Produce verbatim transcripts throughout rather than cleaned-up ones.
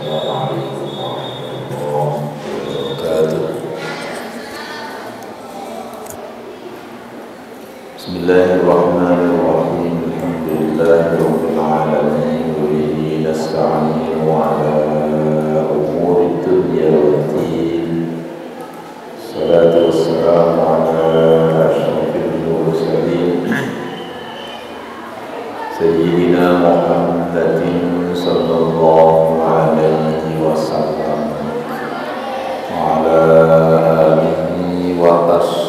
Assalamualaikum warahmatullahi wabarakatuh. Bismillahirrahmanirrahim. Alhamdulillahirabbil alamin wa bihi nasta'inu 'ala umuri dunya waddin. Salatu wassalamu 'ala asyrafil mursalin Sayyidina Muhammadin sallallahu alaihi wasallam wa ala alihi wa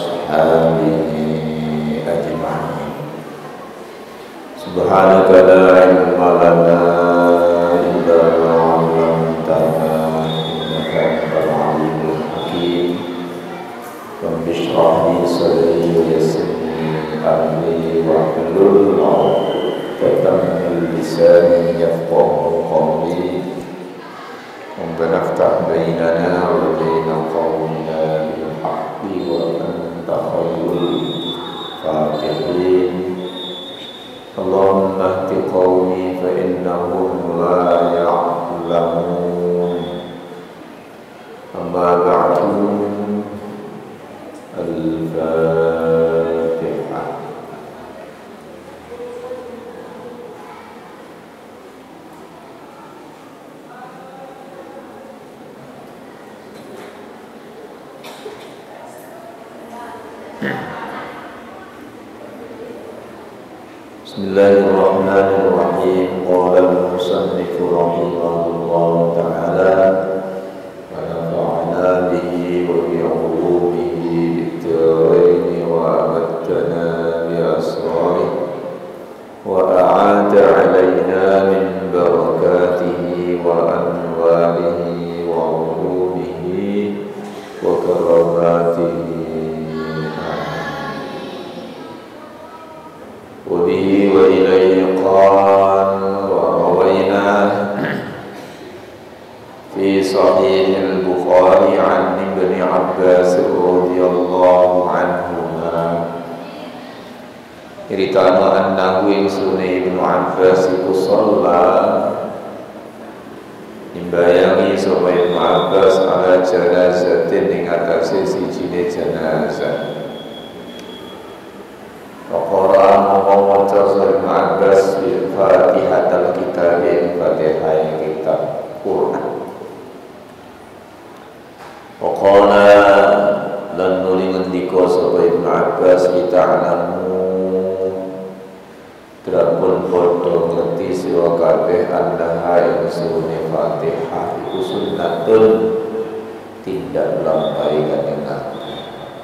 ashabihi ajma'in. Subhanaka la ilma lana illa ma 'allamtana innaka antal alimul hakim. Rabbi shrah li sadri wa yassir li amri wahlul 'uqdatam min lisani yafqahu qawli. Rabbana iftah bainana wa baina qawmina bil haqqi wa anta khairul fatihin. Allahumma ihdi qawmi fa innahum la ya'lamun. Amma ba'du. Al-Fatihah. Bismillahirrahmanirrahim. Qala al-musannif rahimahullahu ta'ala wa nafa'ana bihi wa bi 'ulumihi bid-darain wa amattana bi asrarihi wa a'ada 'alaina min barakatihi wa anwarihi wa 'ulumihi wa karamatihi. وبه وإليه قال وروينا في صحيح البخاري عن ابن عباس رضي الله عنهما Iritana annahu insuni ibnu Abbas iku sholat Nimbayangi sapa ibnu Abbas ala janazatin ing atase sijine janazah. Waqara mongko maca Ibnu Abbas bil Fatihatul Kitab ing Fatihah kitab Quran. Waqala lan nuli ngendika sapa Ibnu Abbas kita alamu Drapun podo ngerti sira kabeh annaha ing sunne Fatihah iku sunnatun tindak lampahi kanjeng Nabi.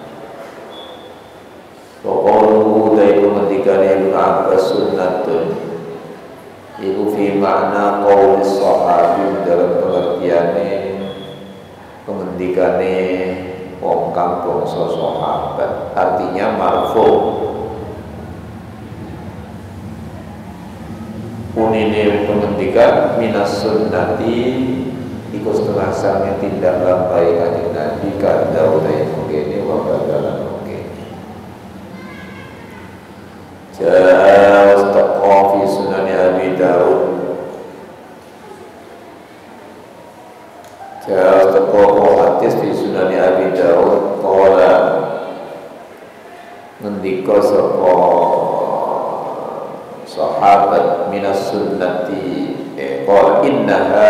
Pokoknya dari pementikan Ibnu Abbas sunnatun iku fi makna qaul sahabi dalam pengertiane pementikannya wong kang bangsa sahabat, artinya marfu. Unine pementikan minas sunnati iku setengah sange tindak lampahi kanjeng Nabi kada utai mungkene wa badalan. Jaa wastaqa fi sunan Abi Dawud. Jaa wastaqa hadis fi sunan Abi Dawud. Qala ngendika sapa sahabat minas sunnati eh qala innaha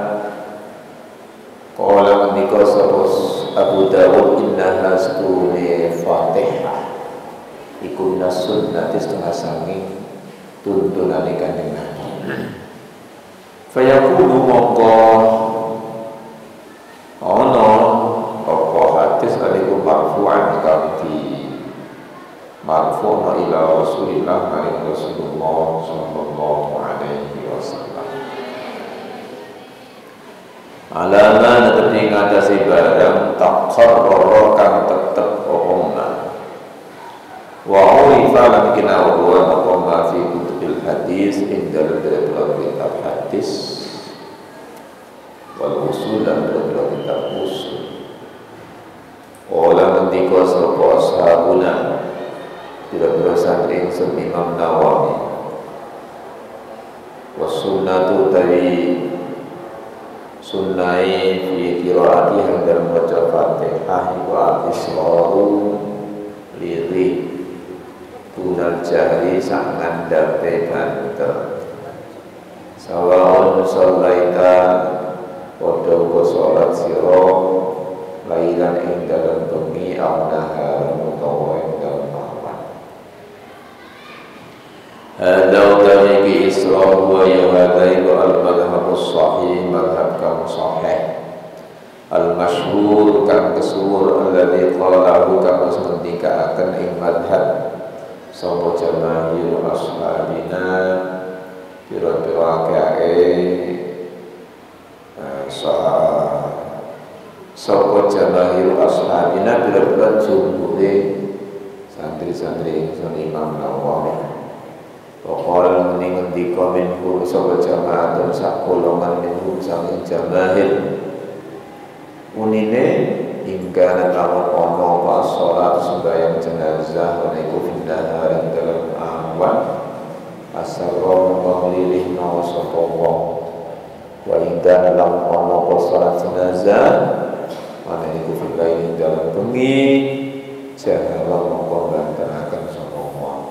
qala ngendika sapa Abu Dawud innaha stune Fatihah iku minas sunnati setengah sangi tuntunane kanjeng Nabi. Fayaqulu mongko ana apa hadis aliku marfu'an kanthi marfu'na ila Rasulillah maring Rasulullah sallallahu alaihi wasallam. Alama netepi ngatasi barang taqarrara kang tetep omna wa urifa lan kina wa maqama fi kutubil hadis ing dalam dalam kitab hadis wal usul dan dalam kitab usul. Ola ngendika sapa ashabuna tidak santri ingsun Imam Nawawi was sunnatu tari sunnai fi qiraati yang dalam baca Fatihah iku al-isroru lirih tunal jahri sak ngandhape banter sawaun shallaita padha uga salat sira lailan ing dalem bengi au nahar utawa ing dalem malam. Hadza utawi isra wa ya hadza al-madhhabus sahih madhhab kang sahih al-masyhur kang kesuwur alladzi qalahu kang ngendikaaken ing madhhab sapa jamaahir ashabina pira-pira kae sapa jamaahir ashabina pira-pira jumhure santri-santri ingsun Imam Nawawi. Pokoknya mending ngendika minhum sapa jamaah dan sak golongan minhum saking jamaahir unine hingga natawa ono pas sholat sembahyang jenazah waniku findah ing dalam awan asarro menglilih no sapa wong wa hingga dalam ono pas sholat jenazah waniku findah ing dalam bengi jahala mongko bantaraken sapa wong.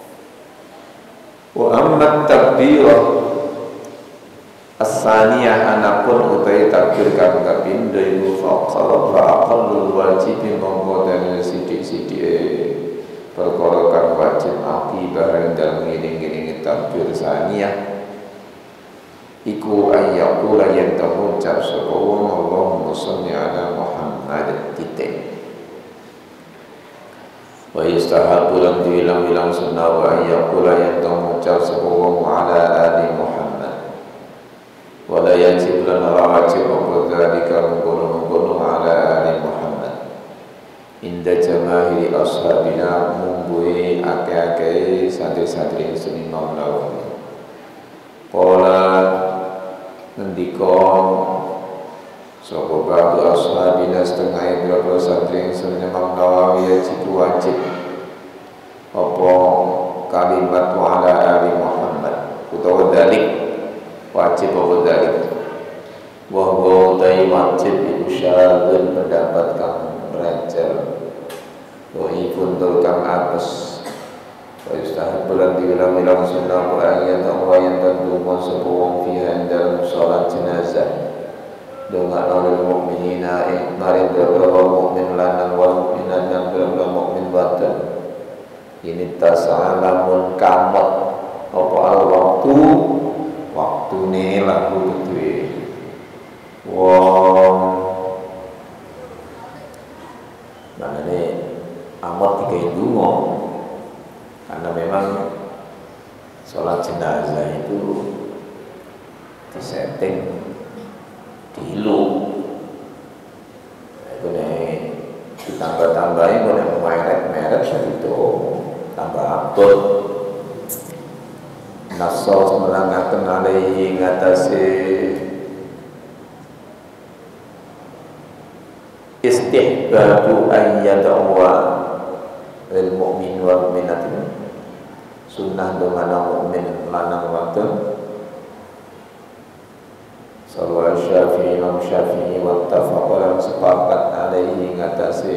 Wa amma takbirah as-saniyah anapun utai takbir kang kapindho iku faqala faqallul wajib mongko dalem sithik-sithike perkara kang wajib akibah dalem ngiring-ngiring takbir saniyah iku ayyaqula yen ngucap sapa wong Allahumma sholli ala Muhammad titik. Wa yustahabu lan diwilang-wilang sunnah wa ayyaqula yen ngucap sapa wong ala ali Muhammad wala yajib lana wajib apa dzalika mengkono-mengkono ala ali Muhammad inda jamaahiri ashabina mungguhe akeh-akeh santri-santri seni Imam Nawawi. Qala ngendika sapa ba'du ashabina setengah berapa santri seni Imam Nawawi yajib wajib apa kalimat wa ala ali Muhammad utawa dalik wajib apa dalik wahwa utai wajib iku syadun pendapat kang rancel wa ibun tur kang apes wa yustahab bulan diwilang-wilang sunnah wa ayat Allah yang tentu sapa wong fiha dalam sholat jenazah dengan oleh mukminina ing maring berapa mukmin lanang wal mukminat dan berapa mukmin wadon ini tasalamun kamot apa al waktu waktu ini lagu betul wong mana nih amat tiga dungo karena memang sholat jenazah itu disetting dilu itu nih ditambah-tambahin boleh meret-meret itu tambah abot nasos melangaken alaihi ngatasi istihbabu ayyadawwa lil mu'min wal mu'minat sunnah domana mu'min lanang wadon sarwa Syafi'i Imam Syafi'i wattafaqa lan sepakat alaihi ngatasi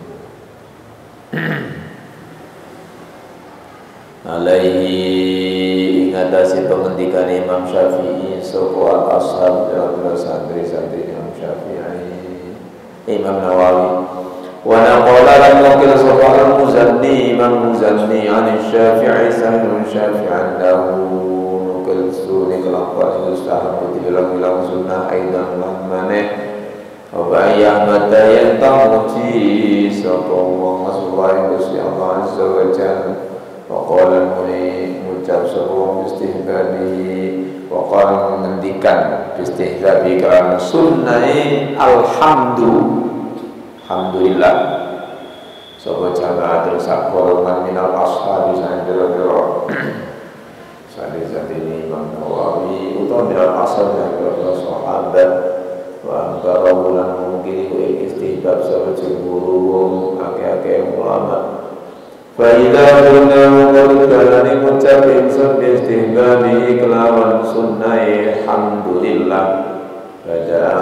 alaihi ngatasi pengendikan Imam Syafi'i sapa al-ashab dan santri-santri Imam Syafi'i Imam Nawawi wa naqala lan naqil sapa al-Muzanni Imam Muzanni an Syafi'i sahih Syafi'i annahu nukil sunni kelakuan mustahab dibilang-bilang sunnah aidan lan maneh wa Ahmad yang tamuji sapa wong masuwae Gusti Allah azza wa jalla waqala muni ngucap sapa istihbabi waqala mengendikan istihbabi karena sunnah alhamdulillah alhamdulillah sapa jamaah sak golongan minal ashabi sandera-dera sadis-sadis ini Imam Nawawi utawa minal ashab yang berapa sahabat wa antara bulan mungkin istihbab sapa jumhur akeh-akeh ulama. Faidah guna mengorbankan mengucap insun istihbabi kelawan sunnah alhamdulillah pada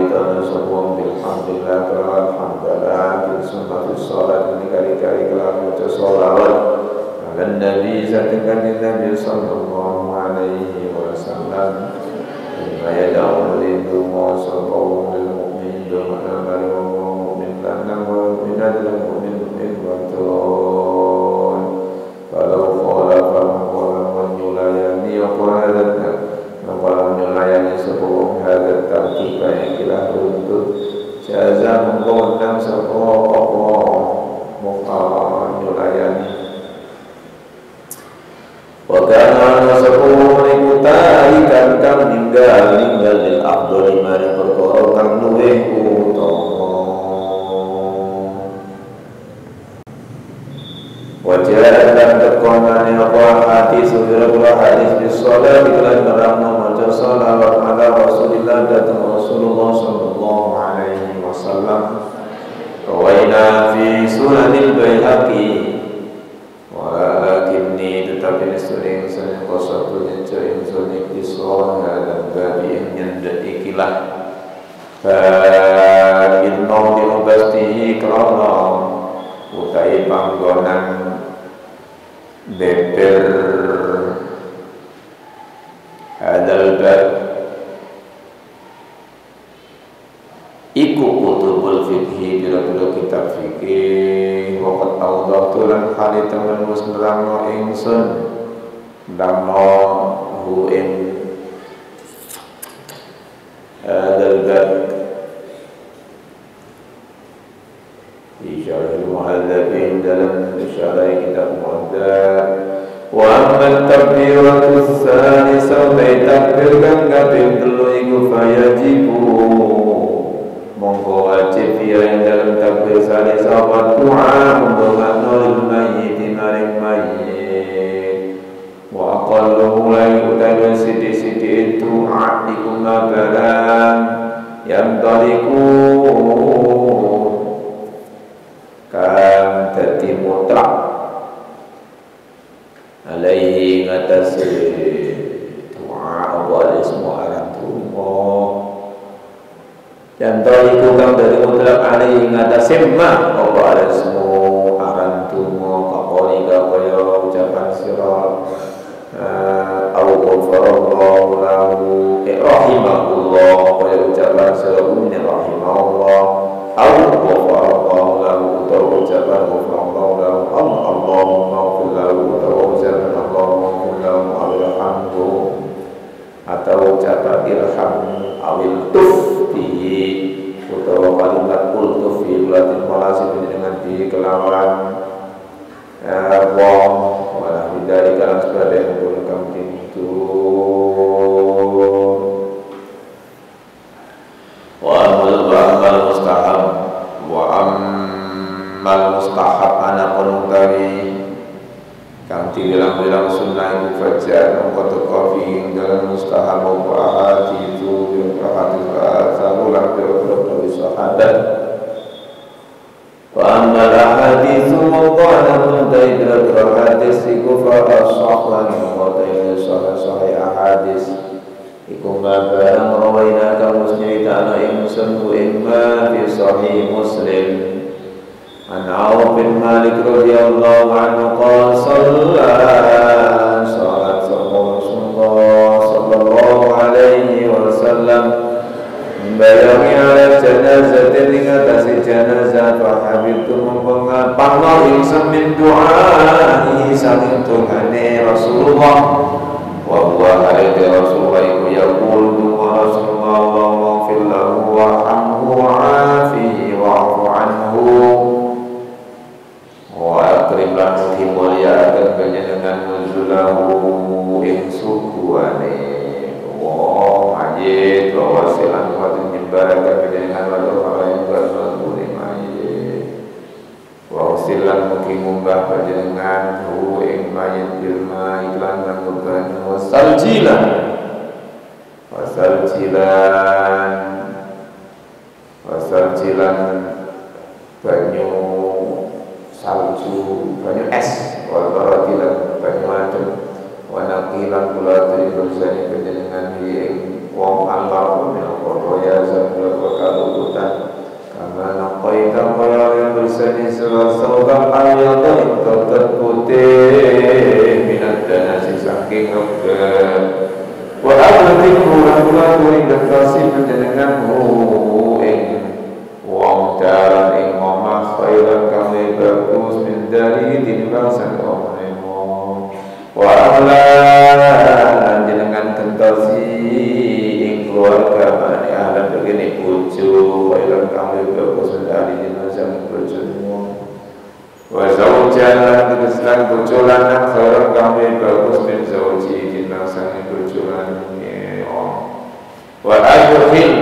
kita semua bilhamdulillah alhamdulillah bismillah bissalat ini kali-kali kalau baca sholawat ala nabi zatkan nabi sallallahu alaihi wasallam ya daun lindu sallallahu lil mu'min wa amal mu'min lana wa mu'minat lil mu'min mu'min wa tun kalau khalafa wa yulayani wa hadatna walau melayani sebuah hadat tertiba yang kita runtut jaza mengkondang sebuah Allah muka melayani wakana sebuah mengikutai kan ninggal ninggal lil abdul mari perkara kang luwih utama wajah dan terkonani apa hadis sura hadis bisolat iklan merangna maca salawat ala rasulillah datang Rasulullah sallallahu alaihi wasallam rawaina fi sunanil baihaqi walakinni tetapi sering sering qasatu jain sunik disawah dan babi nyanda ikilah fa inna di ubastihi karana utai panggonan beber hadal bab iku kutubul fikhi bira-bira kitab fikih waqat awdahtu lan hali temen mus nerangno ingsun nerangno hu ing hadal bab isyarah muhadzabin dalam isyarah kitab muhadzab wa amma takbiratu tsalitsah ta takbir kang kaping telu iku fayajibu monggo wajib ya ing dalam takbir tsalitsah wa du'a monggo lil mayyit maring mayyit wa aqallu la yu'tabu sidi-sidi du'a iku mabalan yang taliku kan dadi mutlak alaihi ngatasi doa apa semua aran tumo dan taliku kang dari mutlak alaihi ngatasi ma apa ada semua aran tumo kakoli kaya ucapan sira au ghafarallahu lahu rahimahullah kaya ucapan sira ummi rahimahullah au ghafarallahu lahu atau ucapan ghafarallahu lahu Allahumma ighfir lahu atau ucapan Allahumma ighfir lahu alhamdu atau ucapan irham awil tufti atau kalimat kultuf fi latin malasi dengan di kelawan Allah wala hidari kalam sebagainya boleh kamu itu wa amal mustahab wa amal mustahab ana penutawi kang dibilang-bilang sunnah iku fajar mongko teko fi dalam mustahab wa ahadi itu yang hadis asal ulang dari sahabat wa amal ahadits mongko ana penutawi dari hadis iku fa as-sahwan mongko dari sahih ahadis iku barang rawaina kamu cerita yang sembuh imma fi sahih Muslim an Auf bin Malik radhiyallahu anhu qala sallallahu salat Rasulullah sallallahu alaihi wasallam bayangi ala janazah ing atase janazah fa habibtu mengapangno ingsun min du'ai saking tuhane Rasulullah wa huwa alaihi Rasulullah iku yaqul du'a Rasulullah Allahumma ighfir lahu warhamhu wa'afihi wa'fu anhu wa akrim lahu mulya'atan panjenengan nuzulahu ing sukuane wa majid wa wasilan wa nyembaraken panjenengan wa yang berlaku mayit wa usilan mugi munggah panjenengan hu ing mayit bilma iklan nganggukan wasaljilan wasaljilan wasaljilan banyu salju banyu es walaratilan banyu adem wanakilan kula dari bersani panjenengan ing wong Allah min qadaya sambil dzikru lan kula kuring dekasi panjenengan ing wong dalan ing omah khairan kang bagus min dari tinimbang sang omah wa ahlan jenengan kentosi ing keluarga mane ahlan begini bojo khairan kang bagus min dari tinimbang sang bojo wa zawjan keselan bojo lanang khairan kang bagus min zawji tinimbang sang bojo lanang wa ajhil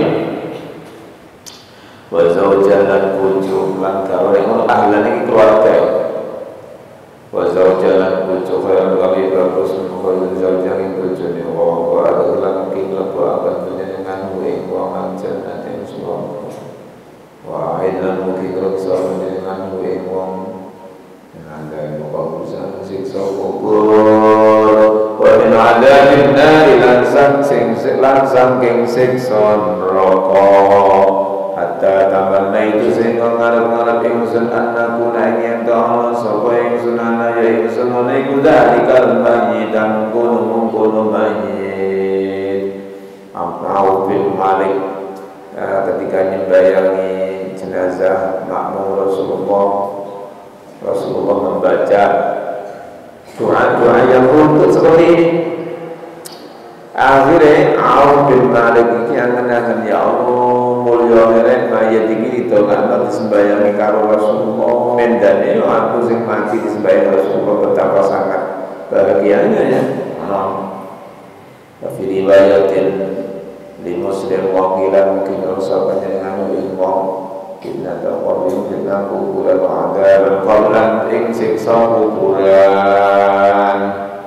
wa zawjan lan bojo lan gawe ngono ahlan iki keluarga wa zawjan lan bojo kaya gawe bagus mung zawjan ing bojone wa adlan ing lepo akan panjenengan ing wong jannah ing swarga wa aidan mugi kersa panjenengan ing wong nandai muga bisa siksa kubur wa min adabin nari lan sing lan saking siksa neraka hatta tamanna itu sing ngarep-ngarep ingsun annaku ing yen ta sapa ingsun ana ya ingsun ana iku dalikal mayyitan kono-kono mayyit Amr bin Malik ketika nyembayangi jenazah makmum Rasulullah Rasulullah membaca doa-doa yang runtut seperti ini. Akhirnya Auf bin Malik ini yang menanyakan ya Allah mulia merek mayat ini ditolak disembayangi karo Rasulullah mendane aku sing mati disembayangi Rasulullah betapa sangat bahagianya ya. Tapi riwayatin di Muslim wakilan mungkin Rasul panjenengan ilmu Inna taqabbal minna kuburan wa adaban qablan ing siksa kuburan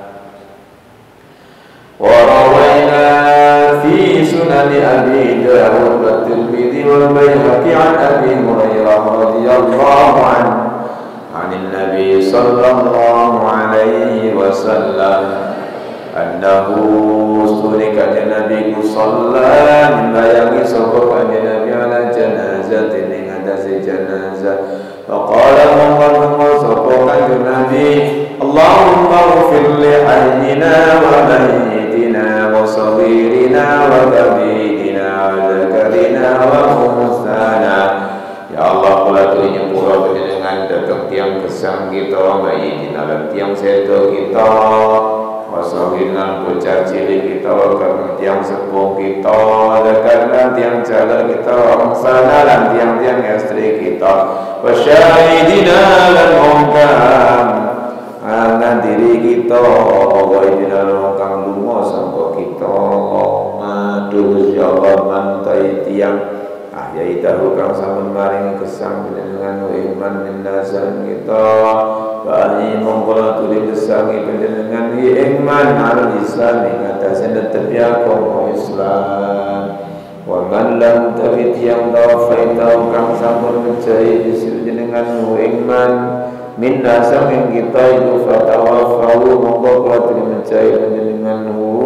wa rawayna fi sunan Abi Dawud wa Tirmidzi wal Baihaqi an Abi Hurairah radhiyallahu anhu anin Nabi sallallahu alaihi wasallam annahu sulika Nabi sallallahu membayangi sapa kanjeng Nabi ala janazatin ing atase janazah faqala mongkon sapa kanjeng Nabi Allahumma ighfir li hayyina wa mayyitina wa saghirina wa kabirina wa zakarina wa unsana ya Allah kula tuli nyepura panjenengan dhateng tiyang gesang kita mayyitina lan tiyang sedo kita wasawinan bocah cilik kita karena tiang sepuh kita karena tiang jala kita wangsana dan tiang-tiang istri kita wasyahidina dan mongkam anak diri kita waidina mongkam lungo sampo kita madu ya Allah mantai tiang ahyai tahu kang samun maring kesang dengan iman minasan kita bani mongkola tuli kesangi panjenengan iman al-islam ing atase netepi agama Islam wa man lam tabit yang tawafaita kang sampun mejahi panjenengan iman minna saking kita itu fatawafahu mongko kula tuli mejahi panjenengan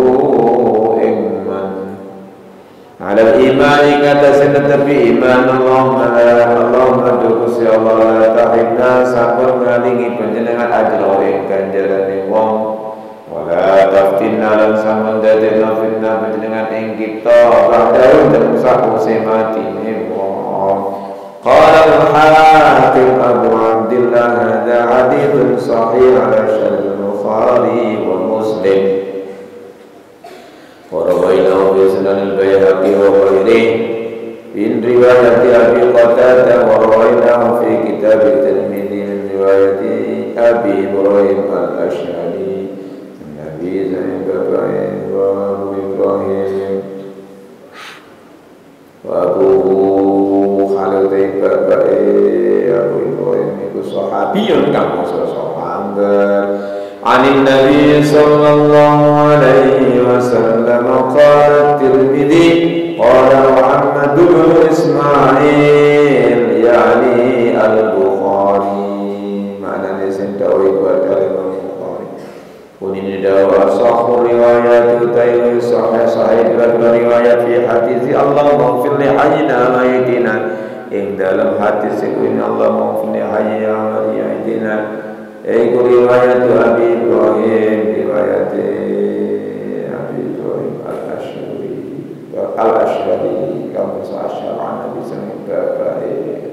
iman ala imani kata senetapi iman Allahumma Allahumma dukus ya Allah la tahibna sampun ngalingi panjenengan ajro ing ganjarane wong wala taftinna lan sampun dadekna fitnah panjenengan ing kita ba'da dan sakuse matine wong qala al-hakim Abu Abdillah hadza hadithun sahih ala syarh Bukhari wa Muslim ورويناه في سنن البيهقي وغيره من رواية أبي قتادة ورويناه في كتاب الترمذي من رواية أبي إبراهيم الأشعري النبي زين بابين وأبو إبراهيم وأبوه خالد بابين أبو إبراهيم itu sahabiyun kamu sahabat عن النبي صلى الله عليه وسلم قال الترمذي قال محمد بن إسماعيل يعني البخاري معنى سنتوي pada Imam Bukhari kunin dawa sahih riwayat utawi sahih sahih riwayat fi hadis Allah maghfir li hayyina mayyitina ing dalam hadis iku Allah maghfir li hayyina mayyitina Eko riwayat Abi Ibrahim riwayat Abi Ibrahim al-Ash'ari Al-Asy'ari kang basa Asy'ari Nabi sallallahu alaihi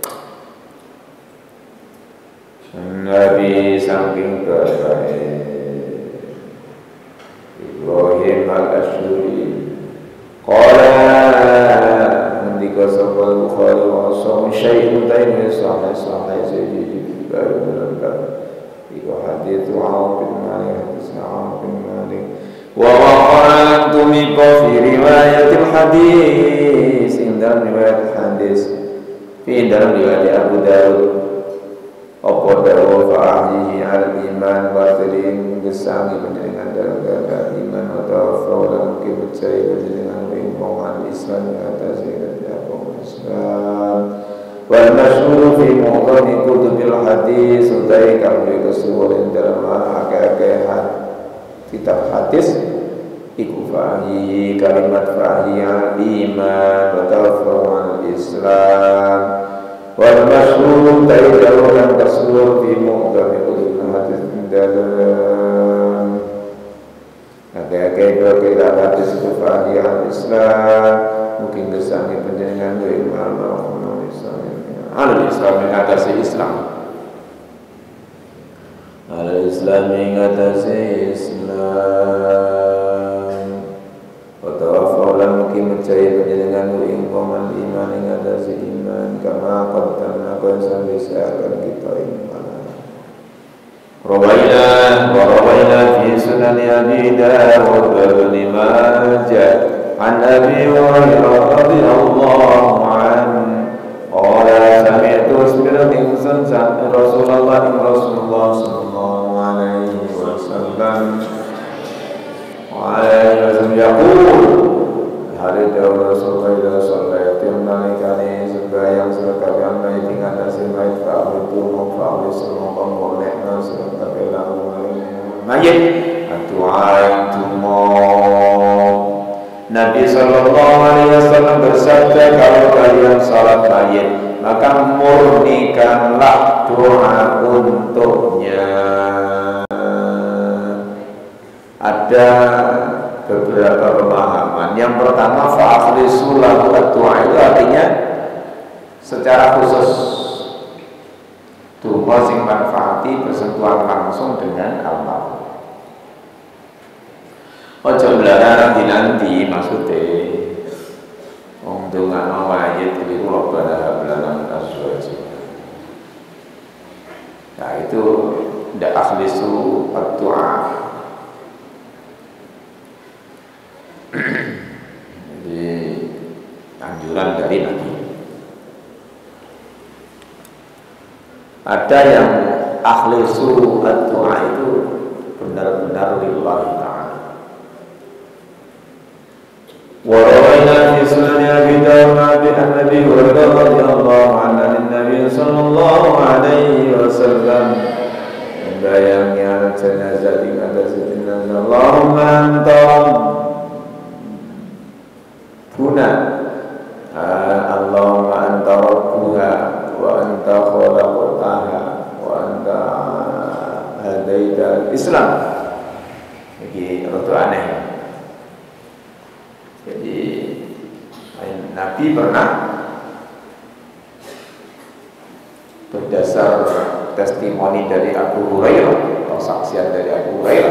Nabi saking babae Ibrahim Al-Asy'ari qala ngendika sapa Bukhari wa sahih syai'un taimi sahih sahih jadi baru lengkap iku hadits Auf bin Malik hadits Auf bin Malik wa waqa'an tumiqa fi riwayatil hadis indah riwayat hadis fi dalam riwayat Abu Dawud apa dawa fa'ahihi al-iman wa sering gesangi penjenengan dalam keadaan iman wa ta'afaw dan kebecai penjenengan ringkongan Islam atas agama Islam wal masyhur fi mu'dhami kutubil hadis utai kami kesuwun dalam akeh-akeh kitab hadis iku fa'ahihi kalimat fa'ahihi al-iman wa ta'afaw al-Islam wal masyhur ta'idahu dan masyhur fi mu'dhami kutubil hadis dalam agak-agak berkira hadis kufahiyah al-Islam mungkin kesangi penjenengan dari al-Mahmud Islam al-Islam mengatasi Islam al-Islam mengatasi Islam watawafawlah mungkin mencari penjenengan dari iman iman mengatasi iman kama qadamna qansan bisa'akan kita iman Rawaina wa rawaina fi sunan Abi Dawud wa Ibn Majah an Abi Hurairah radhiyallahu anhu qala sami'tu sami'tu insan Rasulullah Rasulullah sallallahu alaihi wasallam wa alaihi wasallam yaqul hari Dawud Rasulullah sallallahu alaihi wasallam sembahyang sekalian baik dengan nasib baik fa'al itu fa'al semua pemoleh nasib kabelang mayit atu'ain tumo Nabi sallallahu alaihi wasallam bersabda kalau kalian salat mayit maka murnikanlah doa untuknya ada beberapa pemahaman. Yang pertama fa'akhlisu lahu ad-du'a itu artinya secara khusus donga sing manfaati bersentuhan langsung dengan almarhum. Ojo belaran nanti maksudnya wong dongakno mayit iku Rabbana belaran azwaj. Nah itu ndak akhlisu ad-du'a. Jadi anjuran dari Nabi. Ada yang akhlisu ad-du'a itu benar-benar lillahi ta'ala. Wa rawaina fi sunan Abi Dawud bi Nabi radhiyallahu anhu Nabi sallallahu alaihi wasallam membayangnya jenazah di atas jenazah Allahumma anta Buna Allahumma anta rabbuha wa anta khalaqtaha wa anta hadaita Islam. Ini rada aneh. Jadi Nabi pernah berdasar testimoni dari Abu Hurairah atau saksian dari Abu Hurairah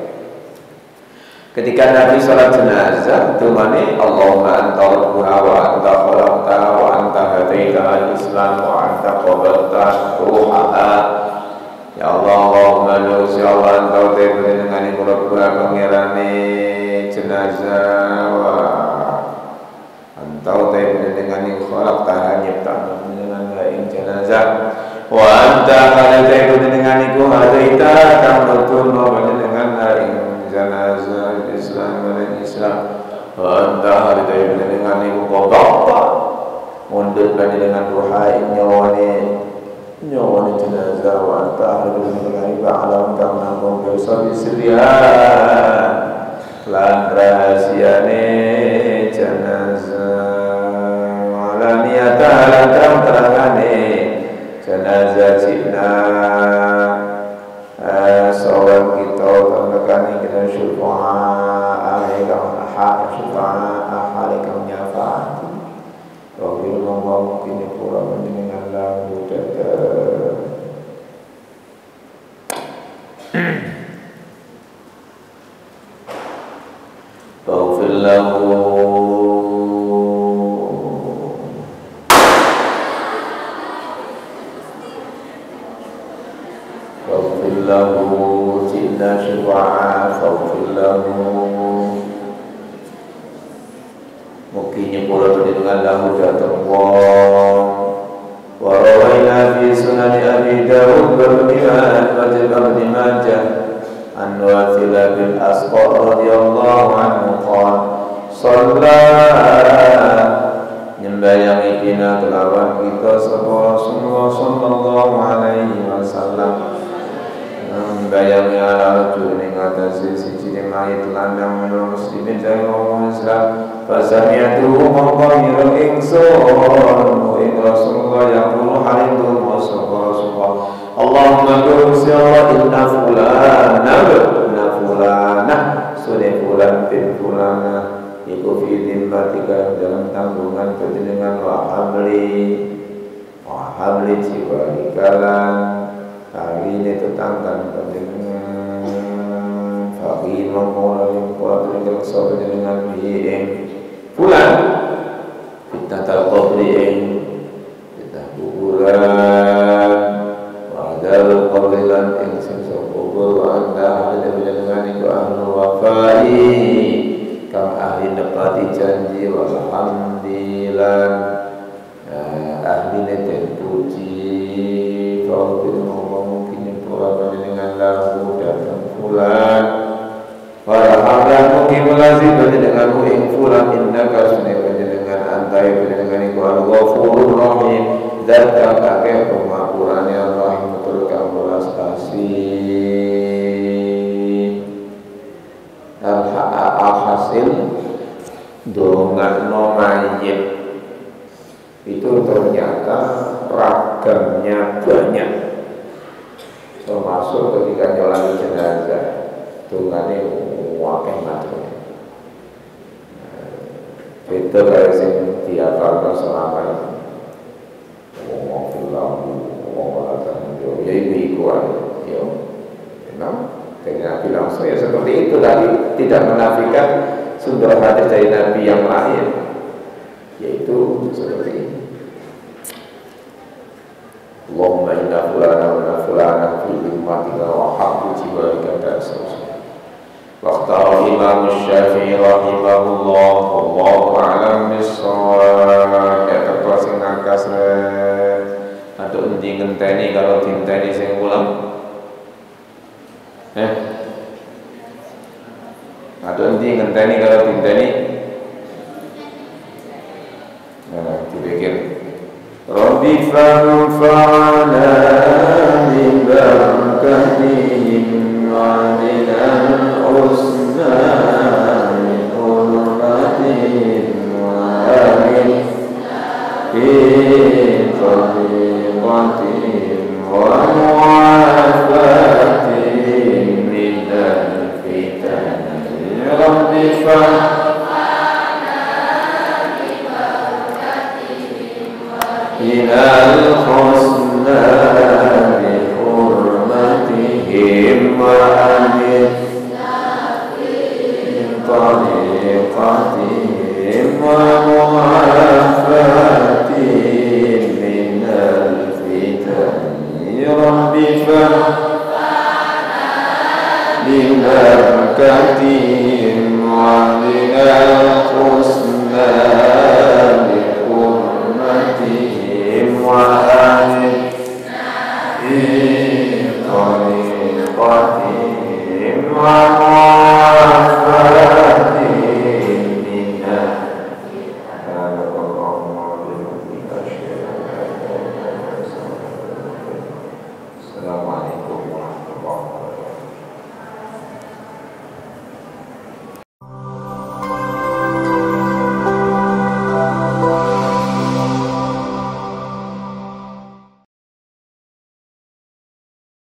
ketika Nabi salat jenazah itu mani Allahumma anta rabbuha wa anta khalaqtaha wa anta hadaita al-Islam wa anta qabalta ruhaha ya Allah Allahumma lusi Allah anta tebeni dengan rabbuha pengirani jenazah wa anta tebeni dengan khalaqtaha nyiptakan dengan lain jenazah wa anta hadaita dengan iku hadaita kang betul mau dengan lain jenazah Islam dan Islam anda hari dari dengan ibu bapak mundur lagi dengan ruhai nyawani nyawani jenazah wa anta hari dengan ibu alam karena berdosa disediakan lan rahasiane jenazah alaniyata lan terangane jenazah cina soal kita tentang kita syufa'a ahi kawan hak syafa'a halikam nyafaati Wafil mongkong kini pura menjenengan lahu dadah Wafil lahu Wafil lahu Jinna syufa'a Wafil lahu Mukinya pula dengan lahu datang wong Warawaina fi sunani Abi Dawud Berbi'an Wajibah Ibn Majah An Wathila bin Asqa radhiyallahu anhu qala Sallallahu Nyembayangi bina kelawan kita Sapa Rasulullah sallallahu alaihi wasallam Membayangi ala rajul ning atase siji mayit lanang menurut muslimin dari orang Islam Fasami'atu maqamira ingsun ing Rasulullah yang puluh hari itu Rasulullah Allahumma kursi Allah inna fulana inna fulana sudah fulan bin fulana iku fi dimbatika dalam tanggungan penjenengan wa hamli wa hamli jiwa ikalan hari ini tetangkan penjenengan fakir mengkola yang kuat dengan sobat dengan bi'ing fulan fitnah tal-qabri ing fitnah kuburan wa adal qabrilan ing siksa kubur wa anta ada dengan iku ahlu wafai kang ahli nepati janji walhamdulillah ahli neten puji fakir mungkin pura dengan lahu datang fulan Warahmatullahi mungkin lazim dengan ing fulan innaka sunai dengan antai dengan iku al-ghafurur rahim dan kang akeh pemapurane rahim tur kang welas asih al-hasil dongakno mayit itu ternyata ragamnya banyak termasuk ketika nyolati jenazah dongane wakil matanya itu kayak yang diakalkan selama ini ngomong film ngomong alasan ya ibu-ibu ya memang dengan Nabi langsung ya seperti itu tadi tidak menafikan sumber hadis dari Nabi yang lain yaitu seperti ini Allahumma inna fulana wa fulana fi himmatika wa habbu jiwarika ta'asus Waqtara Imam Syafi'i rahimahullah wallahu a'lam bis-shawab. Ya ketua sing nakas atau endi ngenteni kalau dinteni sing ulang. Eh. Atau endi ngenteni kalau dinteni. Nah, dipikir. Rabbi fanfa'na bi barakatihim wa dinal husna min hurmatihim wa amin bi fadilatihim wa mu'afatihim min al-fitan Rabbi Inal husna bi hurmatihim wa amin min tariqatihim wa